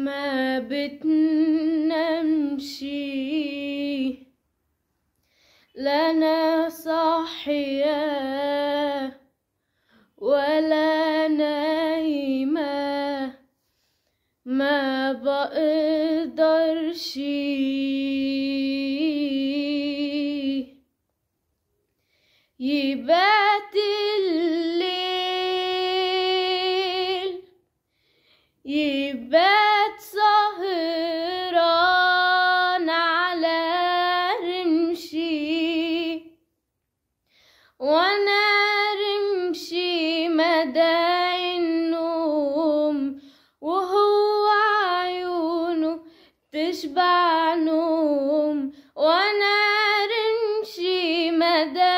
ما بتنامش، لا أنا صاحية ولا نايمة، ما بقدرش يبات الليل، يبات سهران على رمشي، وانا رمشي مدى النوم، وهو عيونه تشبع نوم، وانا رمشي مدى